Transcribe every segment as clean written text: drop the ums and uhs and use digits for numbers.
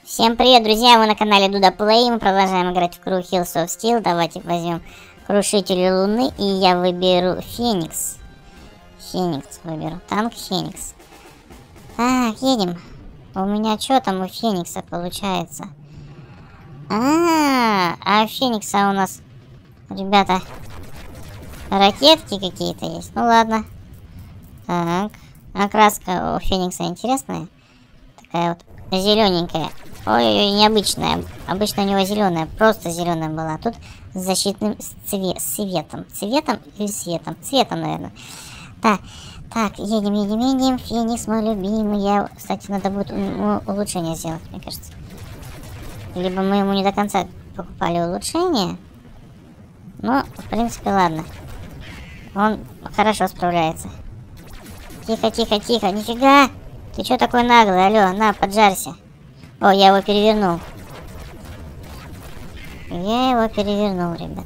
Всем привет, друзья! Вы на канале Дуда Плей. Мы продолжаем играть в Crew Hills of Steel. Давайте возьмем Крушитель Луны. И я выберу Феникс. Феникс выберу. Танк Феникс. Так, едем. У меня что там у Феникса получается? А у Феникса у нас, ребята, ракетки какие-то есть. Ну ладно. Так. Окраска у Феникса интересная. Такая вот зелененькая. Ой-ой-ой, необычная. Обычно у него зеленая, просто зеленая была. Тут с защитным цветом. Цветом или светом? Цветом, наверное. Так, едем. Феникс мой любимый. Кстати, надо будет улучшение сделать, мне кажется. Либо мы ему не до конца покупали улучшение. Но, в принципе, ладно. Он хорошо справляется. Тихо. Нифига! Ты что такой наглый? Алло, на, поджарься. О, я его перевернул. Ребят.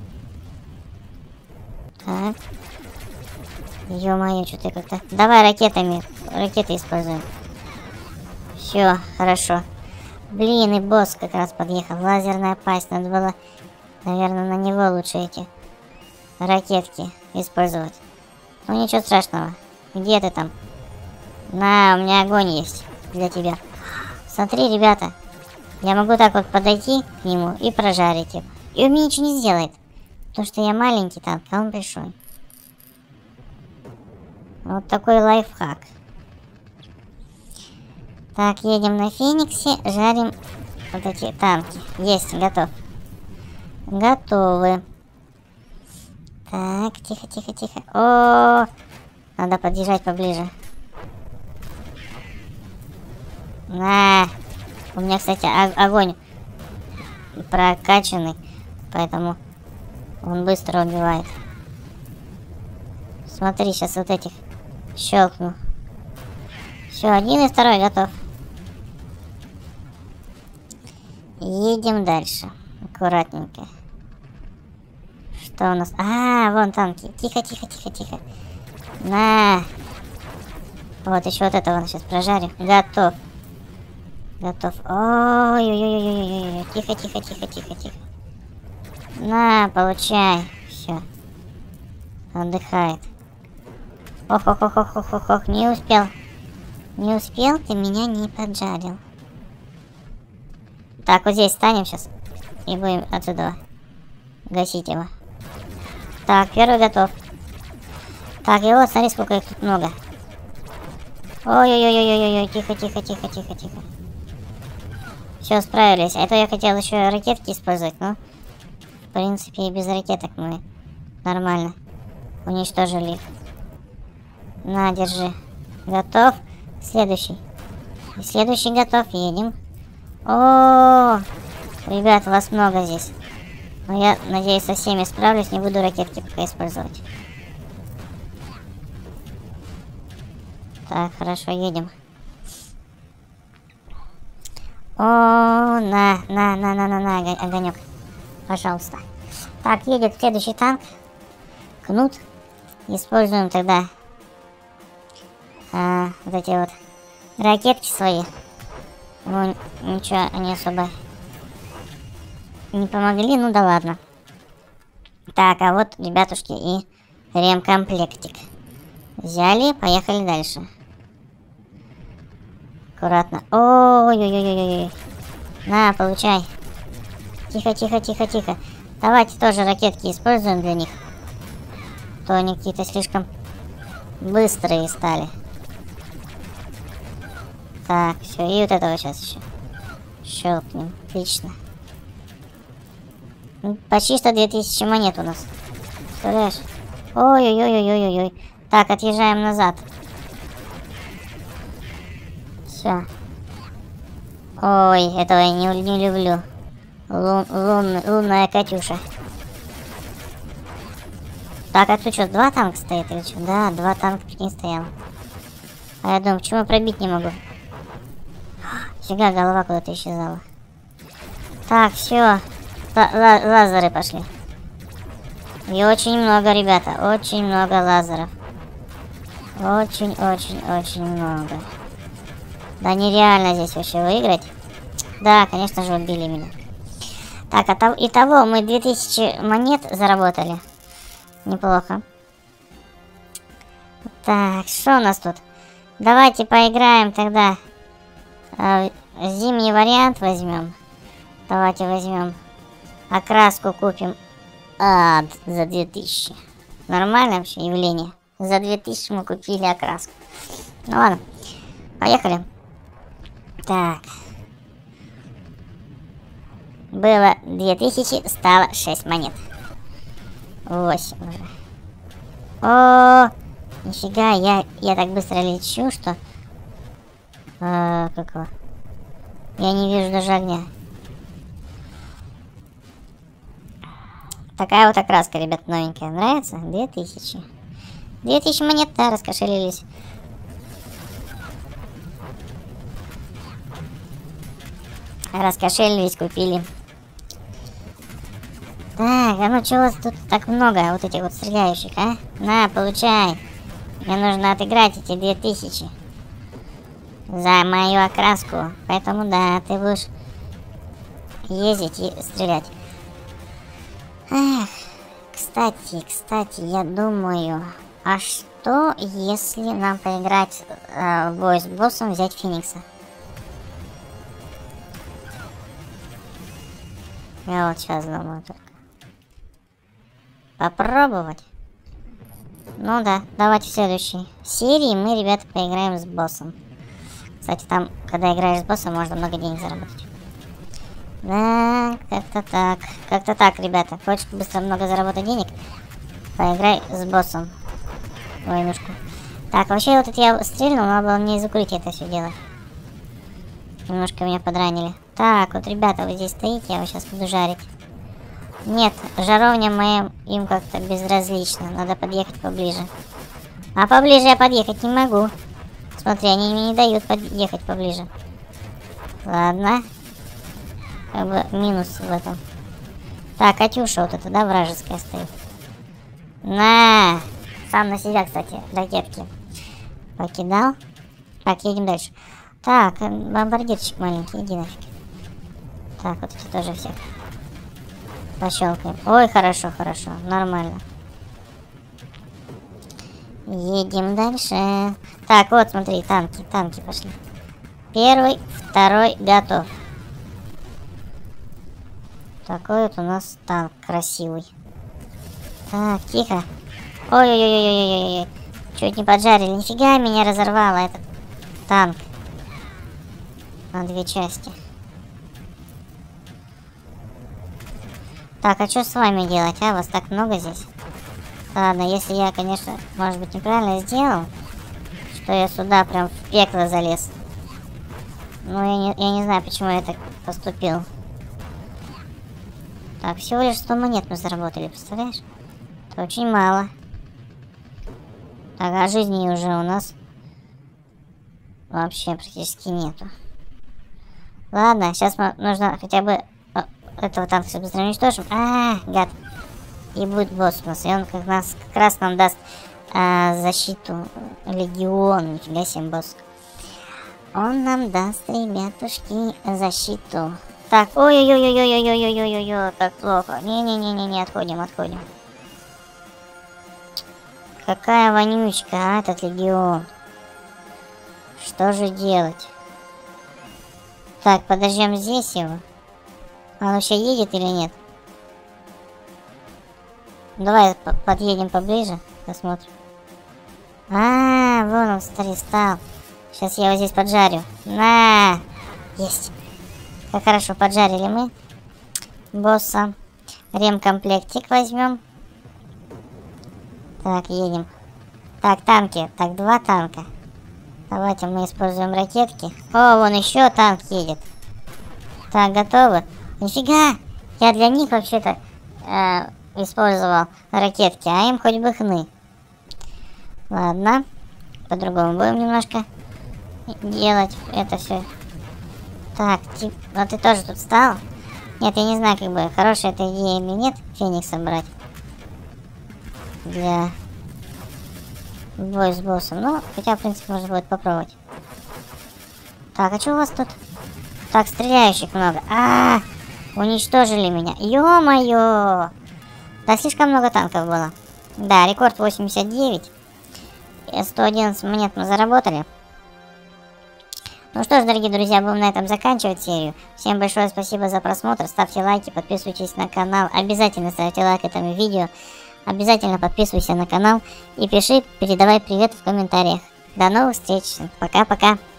Так. Ё-моё, что-то как-то... Давай ракеты используем. Все, хорошо. Блин, и босс как раз подъехал. Лазерная пасть. Надо было, наверное, на него лучше эти ракетки использовать. Ну, ничего страшного. Где ты там? На, у меня огонь есть для тебя. Смотри, ребята. Я могу так вот подойти к нему и прожарить его. И он мне ничего не сделает. Потому что я маленький танк, а он большой. Вот такой лайфхак. Так, едем на Фениксе. Жарим вот эти танки. Есть, готов. Готовы. Так, тихо. О, надо подъезжать поближе. На. У меня, кстати, огонь прокачанный, поэтому он быстро убивает. Смотри, сейчас вот этих щелкну. Все, один и второй готов. Едем дальше. Аккуратненько. Что у нас? Вон танки. Тихо. На. Вот еще вот этого сейчас прожарю. Готов. Ой. Тихо. На, получай. Все. Отдыхает. Ох. Не успел, ты меня не поджарил. Так, вот здесь станем сейчас. И будем отсюда гасить его. Так, первый готов. Так, и вот, смотри, сколько их тут много. Ой. Тихо. Все, справились. А то я хотел еще ракетки использовать, но в принципе и без ракеток мы нормально уничтожили их. На, держи. Готов. Следующий готов. Едем. О, ребят, вас много здесь. Но я надеюсь, со всеми справлюсь. Не буду ракетки пока использовать. Так, хорошо, едем. О, на, огонек. Пожалуйста. Так, едет следующий танк. Кнут. Используем тогда вот эти вот ракетки свои. Ну, ничего, они особо не помогли, ну да ладно. Так, а вот, ребятушки, и ремкомплектик. Взяли, поехали дальше. Аккуратно. Ой. На, получай. Тихо. Давайте тоже ракетки используем для них. То они какие-то слишком быстрые стали. Так, все, и вот этого сейчас еще щелкнем. Отлично. Почти что 2000 монет у нас. Представляешь? Ой. Так, отъезжаем назад. Все. Ой, этого я не люблю. Лунная Катюша. Так, а тут что, 2 танка стоит или что? Да, 2 танка, прикинь, стояло. А я думаю, почему пробить не могу? Фига, голова куда-то исчезала. Так, все. Лазеры пошли. И очень много, ребята. Очень много лазеров. Очень много. Да нереально здесь вообще выиграть. Да, конечно же, убили меня. Так, итого мы 2000 монет заработали. Неплохо. Так, что у нас тут? Давайте поиграем тогда. Зимний вариант возьмем. Давайте возьмем. Окраску купим. За 2000. Нормальное вообще явление. За 2000 мы купили окраску. Ну ладно. Поехали. Так. Было 2000, стало 6 монет. 8 уже. О, нифига, я так быстро лечу, что... Какого? Я не вижу даже огня. Такая вот окраска, ребят, новенькая. Нравится? 2000. 2000 монет, да, раскошелились. Раскошелились, купили. Так, а ну чего тут так много вот этих вот стреляющих, а? На, получай. Мне нужно отыграть эти 2000. За мою окраску. Поэтому да, ты будешь ездить и стрелять. Эх, кстати, я думаю, а что если нам поиграть в бой с боссом, взять Феникса? Я вот сейчас думаю только. Попробовать? Ну да, давайте в следующей серии мы, ребята, поиграем с боссом. Кстати, там, когда играешь с боссом, можно много денег заработать. Да, как-то так, ребята. Хочешь быстро много заработать денег? Поиграй с боссом. Войнушку. Так, вообще вот это я стрельнул, надо было мне из укрытия это все делать. Немножко меня подранили. Так, вот, ребята, вы здесь стоите, я вас сейчас буду жарить. Нет, жаровня моим им как-то безразлично. Надо подъехать поближе. А поближе я подъехать не могу. Смотри, они мне не дают подъехать поближе. Ладно. Как бы минус в этом. Так, Катюша вот эта, да, вражеская стоит. На! Сам на себя, кстати, ракетки. Покидал. Так, едем дальше. Так, бомбардирчик маленький, иди нафиг. Так, вот эти тоже всех. Пощелкаем. Ой, хорошо, нормально. Едем дальше. Так, вот, смотри, танки пошли. Первый, второй, готов. Такой вот у нас танк красивый. Так, тихо. Ой-ой-ой-ой-ой-ой. Чуть не поджарили. Нифига меня разорвало этот танк. На две части. Так, а что с вами делать, а? Вас так много здесь? Ладно, если я, конечно, может быть, неправильно сделал, что я сюда прям в пекло залез. Но я не знаю, почему я так поступил. Так, всего лишь 100 монет мы заработали, представляешь? Это очень мало. Так, а жизни уже у нас вообще практически нету. Ладно, сейчас нужно хотя бы этого танка все быстро уничтожим. Гад. И будет босс у нас. И он как раз нам даст защиту. Легион. Нифига себе, босс. Он нам даст, ребятушки, защиту. Так, ой-ой-ой-ой-ой-ой-ой-ой-ой-ой, как плохо. Не-не-не-не, отходим. Какая вонючка, этот легион. Что же делать? Так, подождем здесь его. Он вообще едет или нет? Давай подъедем поближе, посмотрим. Вон он, смотри, стал. Сейчас я его здесь поджарю. На! Есть. Как хорошо поджарили мы босса. Ремкомплектик возьмем. Так, едем. Так, танки. Так, 2 танка. Давайте мы используем ракетки. О, вон еще танк едет. Так, готовы? Нифига! Я для них вообще-то использовал ракетки, а им хоть бы хны. Ладно. По-другому будем немножко делать это все. Так, ну ты тоже тут встал? Нет, я не знаю, как бы, хорошая эта идея или нет, Феникса брать. Для боя с боссом. Ну, хотя, в принципе, можно будет попробовать. Так, а что у вас тут? Так, стреляющих много. Уничтожили меня. Ё-моё! Да, слишком много танков было. Да, рекорд 89. 111 монет мы заработали. Ну что ж, дорогие друзья, будем на этом заканчивать серию. Всем большое спасибо за просмотр. Ставьте лайки, подписывайтесь на канал. Обязательно ставьте лайк этому видео. Обязательно подписывайся на канал. И пиши, передавай привет в комментариях. До новых встреч. Пока-пока.